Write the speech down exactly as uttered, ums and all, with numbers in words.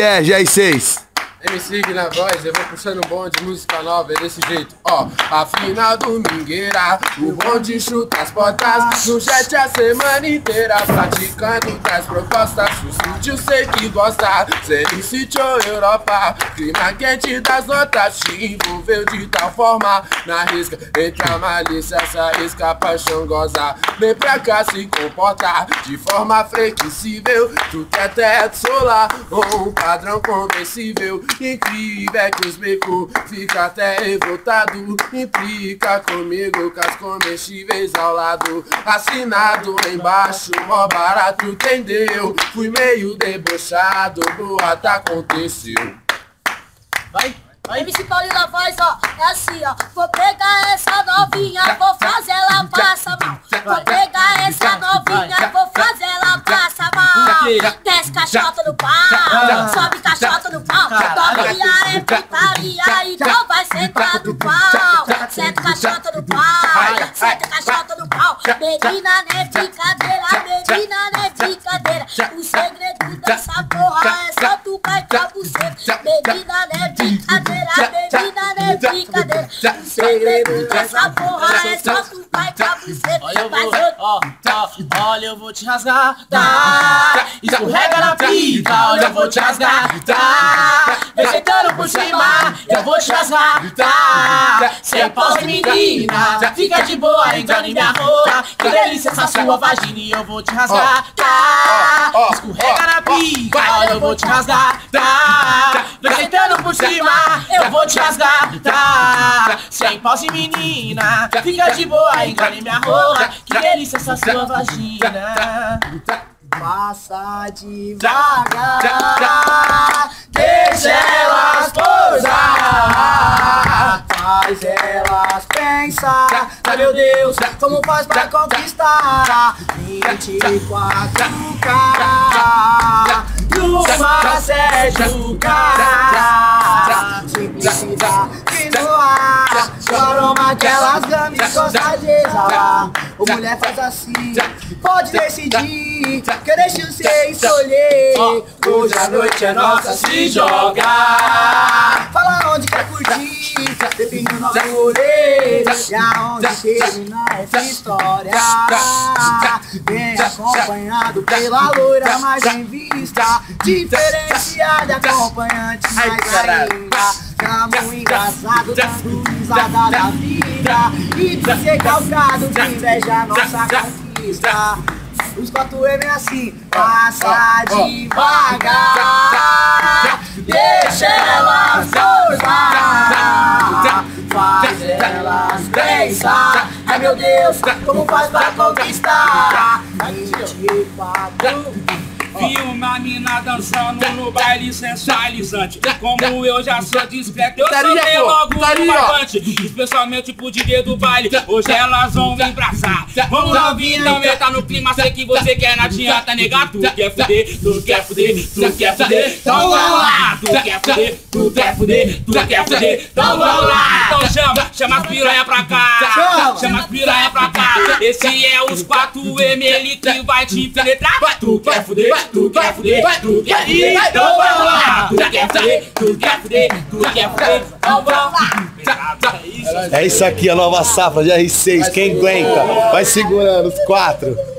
É, G R seis. M C na voz, eu vou puxando um bonde, música nova, é desse jeito, ó. A final domingueira, o bonde chuta as portas, no chat a semana inteira, praticando traz propostas, o sítio sei que gosta, sem sítio Europa, clima quente das notas, te envolveu de tal forma, na risca, entre a malícia, essa isca, a paixão goza, vem pra cá se comporta, de forma flexível, tu quer teto solar, ou um padrão convencível. Incrível é que os becos fica até revoltado. Implica comigo com as comestíveis ao lado. Assinado embaixo, mó barato, entendeu? Fui meio debochado, boato aconteceu. Vai! M C Paulinho na voz, ó, é assim, ó. Vou pegar essa novinha, vou fazer ela passar mal. Vou pegar essa novinha, vou fazer ela passar mal. Desce caixota no pau, sobe caixota no pau. Novinha é putaria, então vai sentar do pau. Senta caixota no pau, senta caixota no pau. Menina não é brincadeira, menina não é brincadeira. O segredo dessa porra é só tu vai com a buceta. Menina não é brincadeira. Menina não é brincadeira. O segredo dessa porra é só tu vai com a buceta. Olha, eu vou, ó, ó, olha, eu vou te rasgar, tá? Escorrega na pica, olha, eu vou te rasgar, tá? Vem sentando por cima, eu vou te rasgar, tá? Sem pause, menina, fica de boa, entra em minha rola. Que delícia essa sua vagina e eu vou te rasgar, tá? Escorrega na pica, olha, eu vou te rasgar, tá? Vem sentando por cima, eu vou te rasgar, tá? Sem pause, menina, fica de boa, entra em minha rola. Que delícia essa sua vagina. Passa devagar, deixa elas pousar, faz elas pensar. Ai meu Deus, como faz pra conquistar? vinte e quatro K numa Sérgio K. Simplicidade no ar, o aroma que elas gamam e gosta de exalar. Ô mulher faz assim, pode decidir, que eu deixo você escolher. Hoje a noite é nossa, se jogar. Fala onde quer curtir, define o nosso rolê. E aonde termina essa história. Vem acompanhado pela loira mais bem vista, diferenciada, acompanhante mais ainda. Chamo engraçado, dando risada da vida. E de ser calcado, que inveja nossa conquista. Os quatro M é assim, passa devagar, deixa elas pousar, faz elas pensar. Ai meu Deus, como faz pra conquistar? vinte e quatro Vi uma mina dançando no baile sensualizante. Como eu já sou discreto, eu soltei logo um barbante. Especialmente pro D J do baile, hoje elas vão me embraçar. Vamos novinho, também tá no clima, sei que você quer, não adianta negar. Tu quer fuder, tu quer fuder, tu quer fuder, então vamos lá. Tu quer fuder, tu quer fuder, tu quer fuder, então vamos lá. Então chama, chama as piranha pra cá, chama as piranha pra cá. Esse é os quatro M L que vai te penetrar. Tu quer fuder, tu quer fuder, tu quer fuder, então vamos lá. Tu quer fuder, tu quer fuder, tu quer fuder, então vamos lá. É isso aqui, a nova safra de R seis, quem aguenta? Vai segurando os quatro.